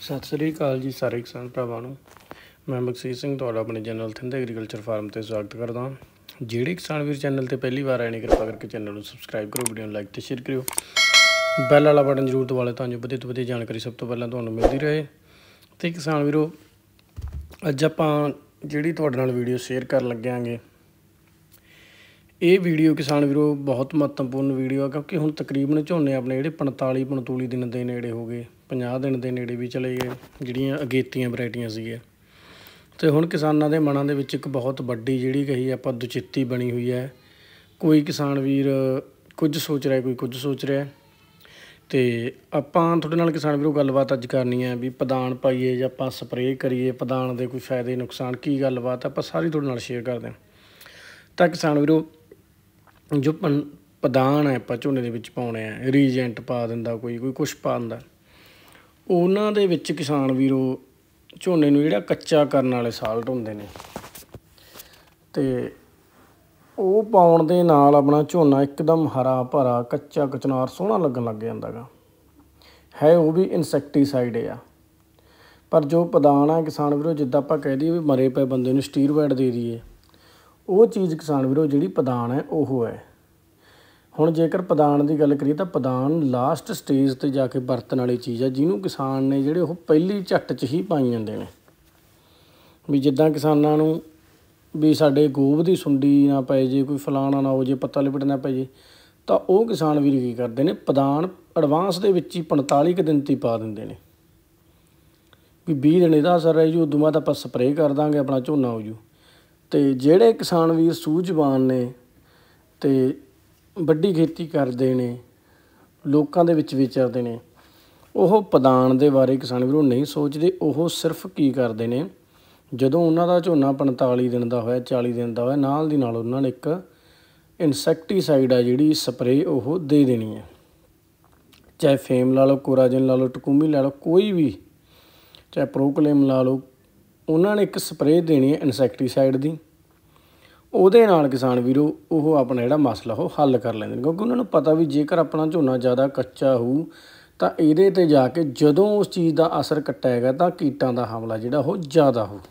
ਸਤਿ ਸ੍ਰੀ ਅਕਾਲ ਜੀ ਸਾਰੇ ਕਿਸਾਨ ਭਰਾਵਾਂ ਨੂੰ। ਮੈਂ ਬਖਸ਼ੀਸ਼ ਸਿੰਘ ਤੁਹਾਡਾ ਆਪਣੇ ਚੈਨਲ ਥਿੰਦ ਐਗਰੀਕਲਚਰ ਫਾਰਮ 'ਤੇ ਸਵਾਗਤ ਕਰਦਾ। ਜਿਹੜੇ ਕਿਸਾਨ ਵੀਰ ਚੈਨਲ 'ਤੇ ਪਹਿਲੀ ਵਾਰ ਆਏ ਨੇ ਕਿਰਪਾ ਕਰਕੇ ਚੈਨਲ ਨੂੰ ਸਬਸਕ੍ਰਾਈਬ ਕਰੋ, ਵੀਡੀਓ ਨੂੰ ਲਾਈਕ ਅਤੇ ਸ਼ੇਅਰ ਕਰਿਓ, ਬੈਲ ਵਾਲਾ ਬਟਨ ਜ਼ਰੂਰ ਦਬਾ ਲਿਓ ਤਾਂ ਜੋ ਵਧੀਆ ਤੋਂ ਵਧੀਆ ਜਾਣਕਾਰੀ ਸਭ ਤੋਂ ਪਹਿਲਾਂ ਤੁਹਾਨੂੰ ਮਿਲਦੀ ਰਹੇ। ਅਤੇ ਕਿਸਾਨ ਵੀਰੋ, ਅੱਜ ਆਪਾਂ ਜਿਹੜੀ ਤੁਹਾਡੇ ਨਾਲ ਵੀਡੀਓ ਸ਼ੇਅਰ ਕਰਨ ਲੱਗਿਆਂਗੇ, ਇਹ ਵੀਡੀਓ ਕਿਸਾਨ ਵੀਰੋ ਬਹੁਤ ਮਹੱਤਵਪੂਰਨ ਵੀਡੀਓ ਆ, ਕਿਉਂਕਿ ਹੁਣ ਤਕਰੀਬਨ ਝੋਨੇ ਆਪਣੇ ਜਿਹੜੇ 45-45 ਦਿਨ ਦੇ ਨੇੜੇ ਹੋ ਗਏ, 50 ਦਿਨ ਦੇ ਨੇੜੇ ਵੀ ਚਲੇ ਗਏ, ਜਿਹੜੀਆਂ ਅਗੇਤੀਆਂ ਵਰਾਇਟੀਆਂ ਸੀਗੀਆਂ। ਅਤੇ ਹੁਣ ਕਿਸਾਨਾਂ ਦੇ ਮਨਾਂ ਦੇ ਵਿੱਚ ਇੱਕ ਬਹੁਤ ਵੱਡੀ ਜਿਹੜੀ ਕਹੀ ਆਪਾਂ ਦੁਚਿੱਤੀ ਬਣੀ ਹੋਈ ਹੈ। ਕੋਈ ਕਿਸਾਨ ਵੀਰ ਕੁਝ ਸੋਚ ਰਿਹਾ, ਕੋਈ ਕੁਝ ਸੋਚ ਰਿਹਾ। ਅਤੇ ਆਪਾਂ ਤੁਹਾਡੇ ਨਾਲ ਕਿਸਾਨ ਵੀਰੋ ਗੱਲਬਾਤ ਅੱਜ ਕਰਨੀ ਹੈ ਵੀ ਪਦਾਨ ਪਾਈਏ ਜਾਂ ਆਪਾਂ ਸਪਰੇਅ ਕਰੀਏ, ਪਦਾਨ ਦੇ ਕੋਈ ਫਾਇਦੇ ਨੁਕਸਾਨ ਕੀ ਗੱਲਬਾਤ ਆਪਾਂ ਸਾਰੀ ਤੁਹਾਡੇ ਨਾਲ ਸ਼ੇਅਰ ਕਰਦੇ ਹਾਂ। ਤਾਂ ਕਿਸਾਨ ਵੀਰੋ, ਜੋ ਪਦਾਨ ਹੈ ਆਪਾਂ ਝੋਨੇ ਦੇ ਵਿੱਚ ਪਾਉਣੇ ਆ, ਰੀਜੈਂਟ ਪਾ ਦਿੰਦਾ, ਕੋਈ ਕੁਛ ਪਾ ਦਿੰਦਾ, ਉਹਨਾਂ ਦੇ ਵਿੱਚ ਕਿਸਾਨ ਵੀਰੋ ਝੋਨੇ ਨੂੰ ਜਿਹੜਾ ਕੱਚਾ ਕਰਨ ਵਾਲੇ ਸਾਲਟ ਹੁੰਦੇ ਨੇ, ਅਤੇ ਉਹ ਪਾਉਣ ਦੇ ਨਾਲ ਆਪਣਾ ਝੋਨਾ ਇੱਕਦਮ ਹਰਾ ਭਰਾ ਕੱਚਾ ਕਚਨਾਰ ਸੋਹਣਾ ਲੱਗਣ ਲੱਗ ਜਾਂਦਾ ਗਾ। ਹੈ ਉਹ ਵੀ ਇਨਸੈਕਟੀਸਾਈਡ ਆ, ਪਰ ਜੋ ਪਦਾਨ ਆ ਕਿਸਾਨ ਵੀਰੋ, ਜਿੱਦਾਂ ਆਪਾਂ ਕਹਿ ਦਈਏ ਵੀ ਮਰੇ ਪਏ ਬੰਦੇ ਨੂੰ ਸਟੀਰੋਇਡ ਦੇ ਦਈਏ, ਉਹ ਚੀਜ਼ ਕਿਸਾਨ ਵੀਰੋ ਜਿਹੜੀ ਪਦਾਨ ਹੈ ਉਹ ਹੈ। ਹੁਣ ਜੇਕਰ ਪਦਾਨ ਦੀ ਗੱਲ ਕਰੀਏ ਤਾਂ ਪਦਾਨ ਲਾਸਟ ਸਟੇਜ 'ਤੇ ਜਾ ਕੇ ਵਰਤਣ ਵਾਲੀ ਚੀਜ਼ ਹੈ, ਜਿਹਨੂੰ ਕਿਸਾਨ ਨੇ ਜਿਹੜੇ ਉਹ ਪਹਿਲੀ ਝੱਟ 'ਚ ਹੀ ਪਾਈ ਜਾਂਦੇ ਨੇ। ਵੀ ਜਿੱਦਾਂ ਕਿਸਾਨਾਂ ਨੂੰ ਵੀ ਸਾਡੇ ਗੋਭ ਦੀ ਸੁੰਡੀ ਨਾ ਪੈ ਜੇ, ਕੋਈ ਫਲਾਣਾ ਨਾ ਹੋ ਜੇ, ਪੱਤਾ ਲਿਪਟ ਨਾ ਪੈ ਜੇ, ਤਾਂ ਉਹ ਕਿਸਾਨ ਵੀਰ ਕੀ ਕਰਦੇ ਨੇ, ਪਦਾਨ ਐਡਵਾਂਸ ਦੇ ਵਿੱਚ ਹੀ 45 ਕੁ ਦਿਨ 'ਤੇ ਪਾ ਦਿੰਦੇ ਨੇ ਵੀ 20 ਦਿਨ ਇਹਦਾ ਅਸਰ ਰਹਿ ਜੂ, ਉਦੋਂ ਬਾਅਦ ਆਪਾਂ ਸਪਰੇਅ ਕਰ ਦਾਂਗੇ, ਆਪਣਾ ਝੋਨਾ ਹੋ ਜੂ। ਅਤੇ ਜਿਹੜੇ ਕਿਸਾਨ ਵੀਰ ਸੂਝਵਾਨ ਨੇ ਅਤੇ ਵੱਡੀ ਖੇਤੀ ਕਰਦੇ ਨੇ, ਲੋਕਾਂ ਦੇ ਵਿੱਚ ਵਿਚਰਦੇ ਨੇ, ਉਹ ਪਦਾਨ ਦੇ ਬਾਰੇ ਕਿਸਾਨ ਵੀਰੋ ਨਹੀਂ ਸੋਚਦੇ। ਉਹ ਸਿਰਫ ਕੀ ਕਰਦੇ ਨੇ, ਜਦੋਂ ਉਹਨਾਂ ਦਾ ਝੋਨਾ 45 ਦਿਨ ਦਾ ਹੋਇਆ, 40 ਦਿਨ ਦਾ ਹੋਇਆ, ਨਾਲ ਦੀ ਨਾਲ ਉਹਨਾਂ ਨੇ ਇੱਕ ਇਨਸੈਕਟੀਸਾਈਡ ਆ ਜਿਹੜੀ ਸਪਰੇਅ ਉਹ ਦੇ ਦੇਣੀ ਹੈ। ਚਾਹੇ ਫੇਮ ਲਾ ਲਓ, ਕੋਰਾਜਨ ਲਾ ਲਓ, ਟਕੂਮੀ ਲਾ ਲਓ, ਕੋਈ ਵੀ, ਚਾਹੇ ਪ੍ਰੋਕਲੇਮ ਲਾ ਲਓ, ਉਹਨਾਂ ਨੇ ਇੱਕ ਸਪਰੇਅ ਦੇਣੀ ਹੈ ਇਨਸੈਕਟੀਸਾਈਡ ਦੀ। ਉਹਦੇ ਨਾਲ ਕਿਸਾਨ ਵੀਰੋ ਉਹ ਆਪਣਾ ਜਿਹੜਾ ਮਸਲਾ ਉਹ ਹੱਲ ਕਰ ਲੈਂਦੇ ਨੇ, ਕਿਉਂਕਿ ਉਹਨਾਂ ਨੂੰ ਪਤਾ ਵੀ ਜੇਕਰ ਆਪਣਾ ਝੋਨਾ ਜ਼ਿਆਦਾ ਕੱਚਾ ਹੋਊ ਤਾਂ ਇਹਦੇ 'ਤੇ ਜਾ ਕੇ ਜਦੋਂ ਉਸ ਚੀਜ਼ ਦਾ ਅਸਰ ਘਟੇਗਾ ਤਾਂ ਕੀਟਾਂ ਦਾ ਹਮਲਾ ਜਿਹੜਾ ਉਹ ਜ਼ਿਆਦਾ ਹੋਊ।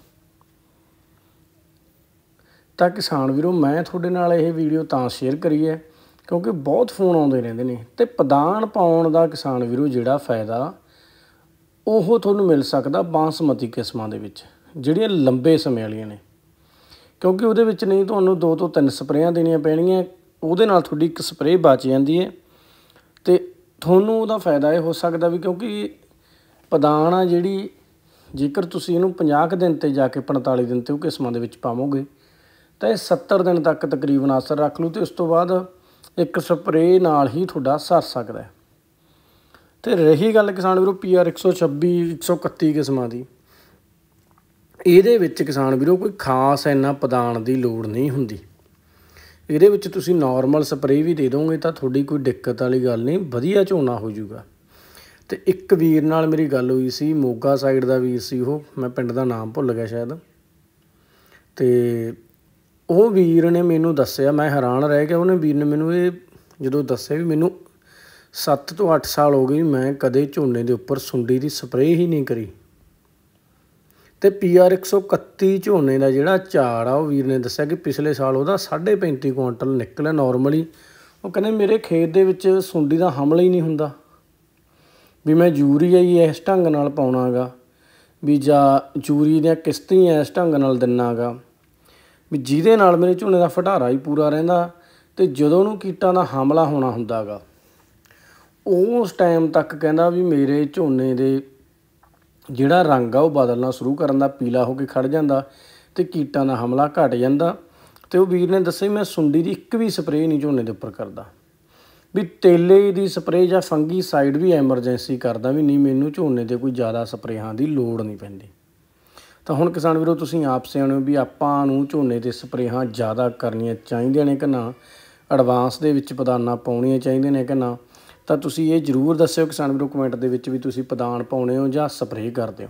ਤਾਂ ਕਿਸਾਨ ਵੀਰੋ, ਮੈਂ ਤੁਹਾਡੇ ਨਾਲ ਇਹ ਵੀਡੀਓ ਤਾਂ ਸ਼ੇਅਰ ਕਰੀ ਹੈ ਕਿਉਂਕਿ ਬਹੁਤ ਫੋਨ ਆਉਂਦੇ ਰਹਿੰਦੇ ਨੇ, ਅਤੇ ਪਦਾਨ ਪਾਉਣ ਦਾ ਕਿਸਾਨ ਵੀਰੋ ਜਿਹੜਾ ਫਾਇਦਾ ਉਹ ਤੁਹਾਨੂੰ ਮਿਲ ਸਕਦਾ ਬਾਸਮਤੀ ਕਿਸਮਾਂ ਦੇ ਵਿੱਚ, ਜਿਹੜੀਆਂ ਲੰਬੇ ਸਮੇਂ ਵਾਲੀਆਂ ਨੇ, ਕਿਉਂਕਿ ਉਹਦੇ ਵਿੱਚ ਨਹੀਂ ਤੁਹਾਨੂੰ 2 ਤੋਂ 3 ਸਪਰੇਆਂ ਦੇਣੀਆਂ ਪੈਣਗੀਆਂ, ਉਹਦੇ ਨਾਲ ਤੁਹਾਡੀ ਇੱਕ ਸਪਰੇਅ ਬਚ ਜਾਂਦੀ ਹੈ। ਅਤੇ ਤੁਹਾਨੂੰ ਉਹਦਾ ਫਾਇਦਾ ਇਹ ਹੋ ਸਕਦਾ ਵੀ ਕਿਉਂਕਿ ਪਦਾਨ ਆ ਜਿਹੜੀ, ਜੇਕਰ ਤੁਸੀਂ ਇਹਨੂੰ 50 ਕੁ ਦਿਨ 'ਤੇ ਜਾ ਕੇ 45 ਦਿਨ 'ਤੇ ਉਹ ਕਿਸਮਾਂ ਦੇ ਵਿੱਚ ਪਾਵੋਗੇ ਤਾਂ ਇਹ 70 ਦਿਨ ਤੱਕ ਤਕਰੀਬਨ ਅਸਰ ਰੱਖ ਲੂ, ਅਤੇ ਉਸ ਤੋਂ ਬਾਅਦ ਇੱਕ ਸਪਰੇਅ ਨਾਲ ਹੀ ਤੁਹਾਡਾ ਸਰ ਸਕਦਾ। ਅਤੇ ਰਹੀ ਗੱਲ ਕਿਸਾਨ ਵੀਰੋ PR 126, 131 ਕਿਸਮਾਂ ਦੀ, ਇਹਦੇ ਵਿੱਚ ਕਿਸਾਨ ਵੀਰੋ ਕੋਈ ਖਾਸ ਇੰਨਾ ਪਦਾਨ ਦੀ ਲੋੜ ਨਹੀਂ ਹੁੰਦੀ। ਇਹਦੇ ਵਿੱਚ ਤੁਸੀਂ ਨੋਰਮਲ ਸਪਰੇਅ ਵੀ ਦੇ ਦੋਗੇ ਤਾਂ ਤੁਹਾਡੀ ਕੋਈ ਦਿੱਕਤ ਵਾਲੀ ਗੱਲ ਨਹੀਂ, ਵਧੀਆ ਝੋਨਾ ਹੋ ਜੂਗਾ। ਅਤੇ ਇੱਕ ਵੀਰ ਨਾਲ ਮੇਰੀ ਗੱਲ ਹੋਈ ਸੀ, ਮੋਗਾ ਸਾਈਡ ਦਾ ਵੀਰ ਸੀ ਉਹ, ਮੈਂ ਪਿੰਡ ਦਾ ਨਾਮ ਭੁੱਲ ਗਿਆ ਸ਼ਾਇਦ, ਅਤੇ ਉਹ ਵੀਰ ਨੇ ਮੈਨੂੰ ਦੱਸਿਆ, ਮੈਂ ਹੈਰਾਨ ਰਹਿ ਗਿਆ। ਉਹਨੇ ਵੀਰ ਨੇ ਮੈਨੂੰ ਇਹ ਜਦੋਂ ਦੱਸਿਆ ਵੀ ਮੈਨੂੰ 7 ਤੋਂ 8 ਸਾਲ ਹੋ ਗਏ, ਮੈਂ ਕਦੇ ਝੋਨੇ ਦੇ ਉੱਪਰ ਸੁੰਡੀ ਦੀ ਸਪਰੇਅ ਹੀ ਨਹੀਂ ਕਰੀ। ਅਤੇ PR 131 ਝੋਨੇ ਦਾ ਜਿਹੜਾ ਝਾੜ ਆ, ਉਹ ਵੀਰ ਨੇ ਦੱਸਿਆ ਕਿ ਪਿਛਲੇ ਸਾਲ ਉਹਦਾ 35.5 ਕੁਇੰਟਲ ਨਿਕਲਿਆ ਨੋਰਮਲੀ। ਉਹ ਕਹਿੰਦੇ ਮੇਰੇ ਖੇਤ ਦੇ ਵਿੱਚ ਸੁੰਡੀ ਦਾ ਹਮਲਾ ਹੀ ਨਹੀਂ ਹੁੰਦਾ, ਵੀ ਮੈਂ ਯੂਰੀਆ ਹੀ ਇਸ ਢੰਗ ਨਾਲ ਪਾਉਣਾ ਗਾ, ਵੀ ਜਾਂ ਯੂਰੀ ਦੀਆਂ ਕਿਸ਼ਤੀਆਂ ਇਸ ਢੰਗ ਨਾਲ ਦਿੰਨਾ ਗਾ, ਵੀ ਜਿਹਦੇ ਨਾਲ ਮੇਰੇ ਝੋਨੇ ਦਾ ਫਟਾਰਾ ਹੀ ਪੂਰਾ ਰਹਿੰਦਾ। ਅਤੇ ਜਦੋਂ ਉਹਨੂੰ ਕੀਟਾਂ ਦਾ ਹਮਲਾ ਹੋਣਾ ਹੁੰਦਾ ਗਾ, ਉਸ ਟਾਈਮ ਤੱਕ ਕਹਿੰਦਾ ਵੀ ਮੇਰੇ ਝੋਨੇ ਦੇ ਜਿਹੜਾ ਰੰਗ ਆ ਉਹ ਬਦਲਣਾ ਸ਼ੁਰੂ ਕਰਨ ਦਾ, ਪੀਲਾ ਹੋ ਕੇ ਖੜ੍ਹ ਜਾਂਦਾ ਅਤੇ ਕੀਟਾਂ ਦਾ ਹਮਲਾ ਘੱਟ ਜਾਂਦਾ। ਅਤੇ ਉਹ ਵੀਰ ਨੇ ਦੱਸਿਆ ਮੈਂ ਸੁੰਡੀ ਦੀ ਇੱਕ ਵੀ ਸਪਰੇਅ ਨਹੀਂ ਝੋਨੇ ਦੇ ਉੱਪਰ ਕਰਦਾ, ਵੀ ਤੇਲੇ ਦੀ ਸਪਰੇਅ ਜਾਂ ਫੰਗੀਸਾਈਡ ਵੀ ਐਮਰਜੈਂਸੀ ਕਰਦਾ, ਵੀ ਨਹੀਂ ਮੈਨੂੰ ਝੋਨੇ 'ਤੇ ਕੋਈ ਜ਼ਿਆਦਾ ਸਪਰੇਹਾਂ ਦੀ ਲੋੜ ਨਹੀਂ ਪੈਂਦੀ। ਤਾਂ ਹੁਣ ਕਿਸਾਨ ਵੀਰੋ, ਤੁਸੀਂ ਆਪ ਸਿਆਣੇ ਹੋ ਵੀ ਆਪਾਂ ਨੂੰ ਝੋਨੇ 'ਤੇ ਸਪਰੇਹਾਂ ਜ਼ਿਆਦਾ ਕਰਨੀਆਂ ਚਾਹੀਦੀਆਂ ਨੇ ਕਿ ਨਾ, ਐਡਵਾਂਸ ਦੇ ਵਿੱਚ ਪਦਾਨਾਂ ਪਾਉਣੀਆਂ ਚਾਹੀਦੀਆਂ ਨੇ ਕਿ ਨਾ। ਤਾਂ ਤੁਸੀਂ ਇਹ ਜ਼ਰੂਰ ਦੱਸਿਓ ਕਿਸਾਨ ਵੀਰੋ ਕਮੈਂਟ ਦੇ ਵਿੱਚ ਵੀ ਤੁਸੀਂ ਪਦਾਨ ਪਾਉਣੇ ਹੋ ਜਾਂ ਸਪਰੇਅ ਕਰਦੇ ਹੋ।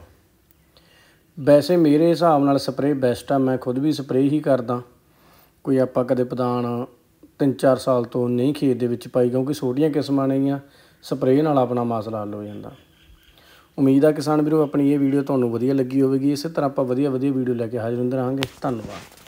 ਵੈਸੇ ਮੇਰੇ ਹਿਸਾਬ ਨਾਲ ਸਪਰੇਅ ਬੈਸਟ ਆ, ਮੈਂ ਖੁਦ ਵੀ ਸਪਰੇਅ ਹੀ ਕਰਦਾ। ਕੋਈ ਆਪਾਂ ਕਦੇ ਪਦਾਨ 3-4 ਸਾਲ ਤੋਂ ਨਹੀਂ ਖੇਤ ਦੇ ਵਿੱਚ ਪਾਈ, ਕਿਉਂਕਿ ਛੋਟੀਆਂ ਕਿਸਮਾਂ ਨੇਗੀਆਂ, ਸਪਰੇਅ ਨਾਲ ਆਪਣਾ ਮਸਲਾ ਹੱਲ ਹੋ ਜਾਂਦਾ। ਉਮੀਦ ਆ ਕਿਸਾਨ ਵੀਰੋ ਆਪਣੀ ਇਹ ਵੀਡੀਓ ਤੁਹਾਨੂੰ ਵਧੀਆ ਲੱਗੀ ਹੋਵੇਗੀ। ਇਸੇ ਤਰ੍ਹਾਂ ਆਪਾਂ ਵਧੀਆ ਵੀਡੀਓ ਲੈ ਕੇ ਹਾਜ਼ਰ ਹੁੰਦੇ ਰਹਾਂਗੇ। ਧੰਨਵਾਦ।